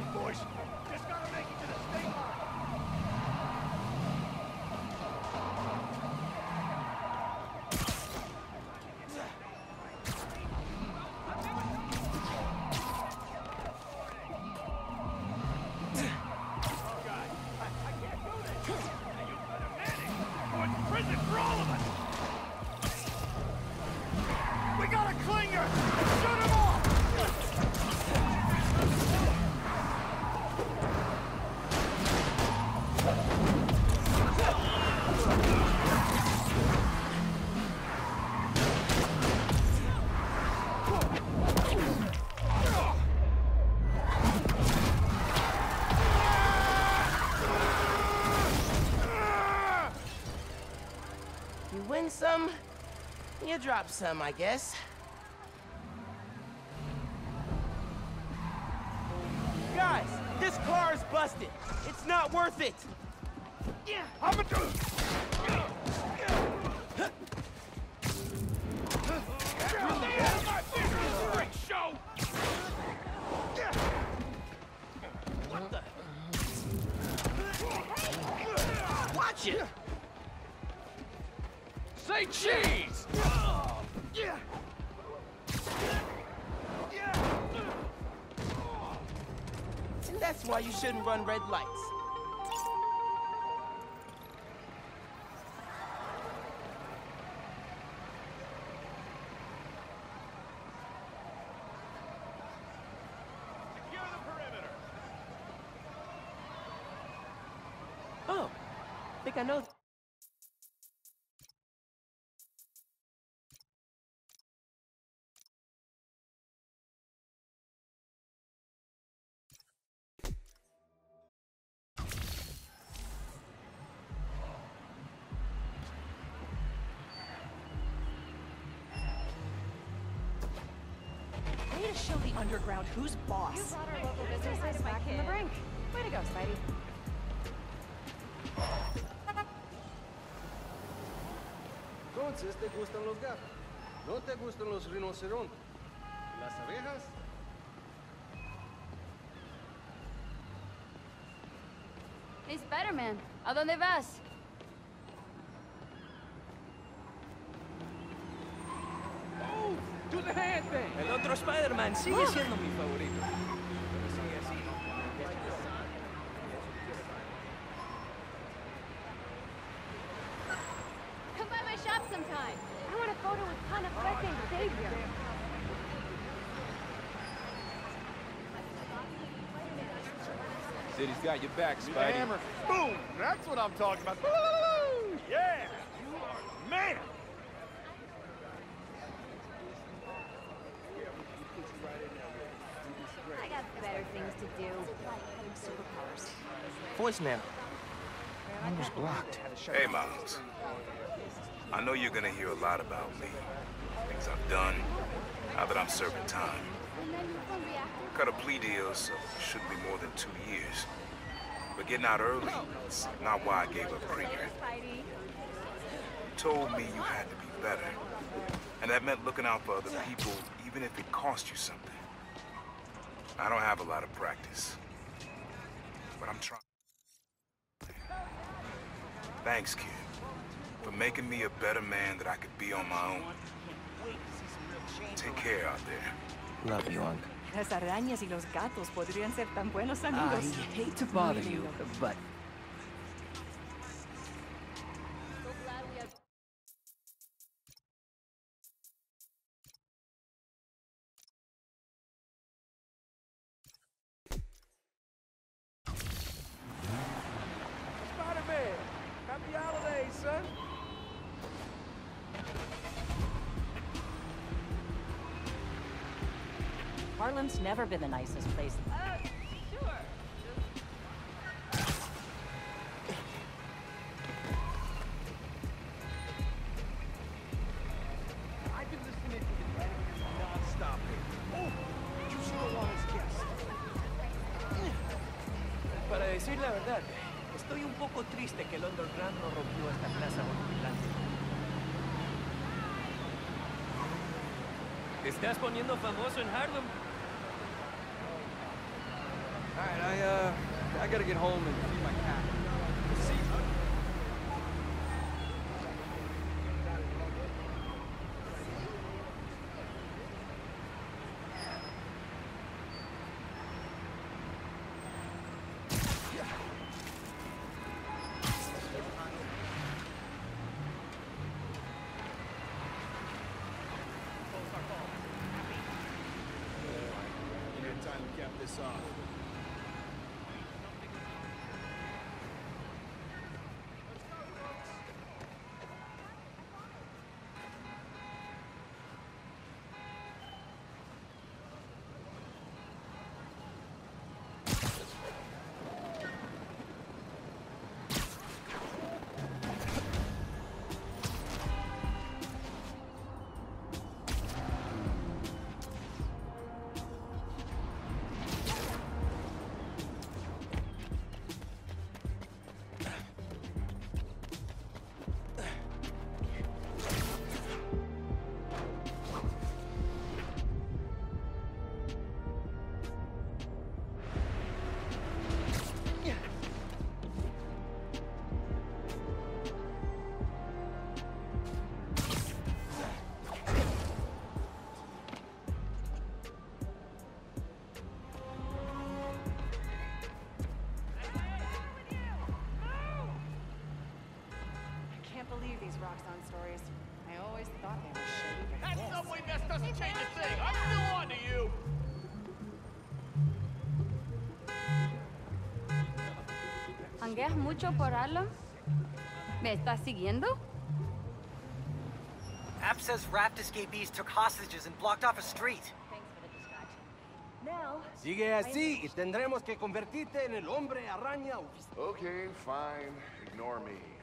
boys. Just gotta make it to the state line. Win some, you drop some, I guess. Guys, this car is busted. It's not worth it. Yeah, I'm a show. What the? Watch it. Say cheese! Yeah. And that's why you shouldn't run red lights. Secure the perimeter. Oh, I think I know. Way to show the underground who's boss. You brought our local businesses back from the brink. Way to go, Spidey. Entonces, ¿te gustan los gatos? ¿No te gustan los rinocerontes? ¿Las abejas? Hey, Spider-Man, ¿a dónde vas? Oh, do the hand thing. El otro Spider-Man sigue siendo mi favorito. Come by my shop sometime. I want a photo with Panafrete and Xavier. City's got your back, Spidey. Hammer. Boom! That's what I'm talking about. Woo! Yeah! You are man! I got better things to do. Superpowers. Voicemail. Mine was blocked. Hey, Miles. I know you're gonna hear a lot about me. Things I've done, now that I'm serving time. Cut a plea deal, so it shouldn't be more than 2 years. But getting out early, it's not why I gave up Krieger. You told me you had to be better. And that meant looking out for other people, even if it cost you something. I don't have a lot of practice, but I'm trying. Thanks, kid, for making me a better man that I could be on my own. Take care out there. Love you, Unc. Las arañas y los gatos podrían ser tan buenos amigos. I hate to bother you, but Spider-Man! Happy holidays, son! Harlem's never been the nicest place. Sure. I've been listening to the news non-stop. Oh, you still want his guest? Para decir la verdad, estoy un poco triste que el Underground no rompió esta plaza horripilante. Te estás poniendo famoso en Harlem. All right, I gotta get home and feed my cat. See? Time to cap this off. I can't believe these Roxxon stories. I always thought they were shady. That subway mess doesn't change a thing. I'm still on to you. ¿Hangueas mucho por Harlem? ¿Me estás siguiendo? App says raft escapees took hostages and blocked off a street. Thanks for the distraction. Now, Sigue así y tendremos que convertirte en el hombre araña. Okay, fine. Ignore me.